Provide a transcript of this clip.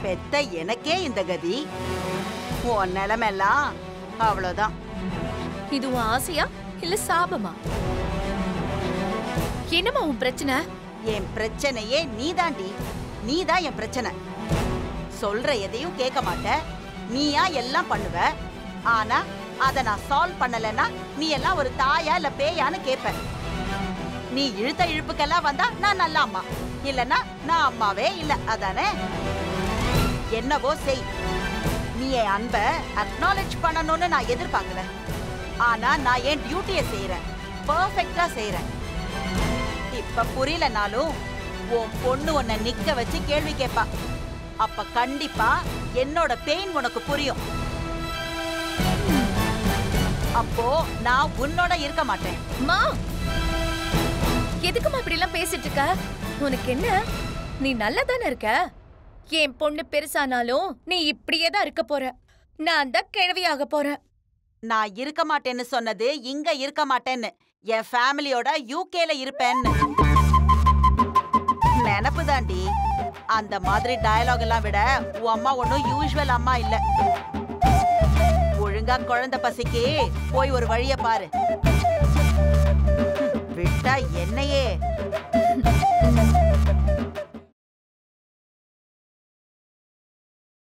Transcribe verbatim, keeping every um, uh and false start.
பெத்த எனக்கே இந்த கதி, உன் நிலைமெல்லாம் அவ்வளவுதான். இது உன் ஆசையா இல்ல சாபமா? என்னமா உன் பிரச்சனை? என் பிரச்சனையே நீதாண்டி. நீதான் என் பிரச்சனை. சொல்ற எதையும் கேட்க மாட்ட, நீயா எல்லாம் பண்ணுவ. ஆனா அத நான் சால்வ் பண்ணலன்னா நீ எல்லாம் ஒரு தாயா இல்ல பேயான்னு கேப்ப. நீ இழுத்த இழுப்புக்கெல்லாம் வந்தா நான் நல்ல அம்மா, இல்லன்னா நான் அம்மாவே இல்ல. அதானே? என்னவோ செய். நீ என் அன்ப அக்னாலேஜ் பண்ணணும்னு நான் எதிர்பார்க்கல. ஆனா நான் என் டியூட்டியை செய்யறேன், பெர்ஃபெக்ட்டா செய்யறேன். இப்ப புரியலனாலும் உன் பொண்ணு உன்னை நிக்க வச்சு கேள்வி கேட்பா. அப்ப கண்டிப்பா என்னோட பெயின் உனக்கு புரியும். அப்போ நான் உன்னோட இருக்க மாட்டேன். மா, எதுக்குமா இப்படி எல்லாம் பேசிட்டு இருக்க? உனக்கு என்ன? நீ நல்லா தானே இருக்க. என் பொண்ணு பெருசானாலும் நீ இப்படியே தான் இருக்க போற. நான் தான் கிழவியாக போறேன். நான் இருக்க மாட்டேன்னு சொன்னது இங்க இருக்க மாட்டேன்னு, என் ஃபேமிலியோட யூகேல இருப்பேன்னு. நினப்பு தாண்டி. அந்த மாதிரி டயலாக் எல்லாம் விட உன் அம்மா ஒன்னும் யூசுவல் அம்மா இல்ல. ஒழுங்கா குழந்தை பசிக்கு போய் ஒரு வழிய பாரு. விட்டா என்னையே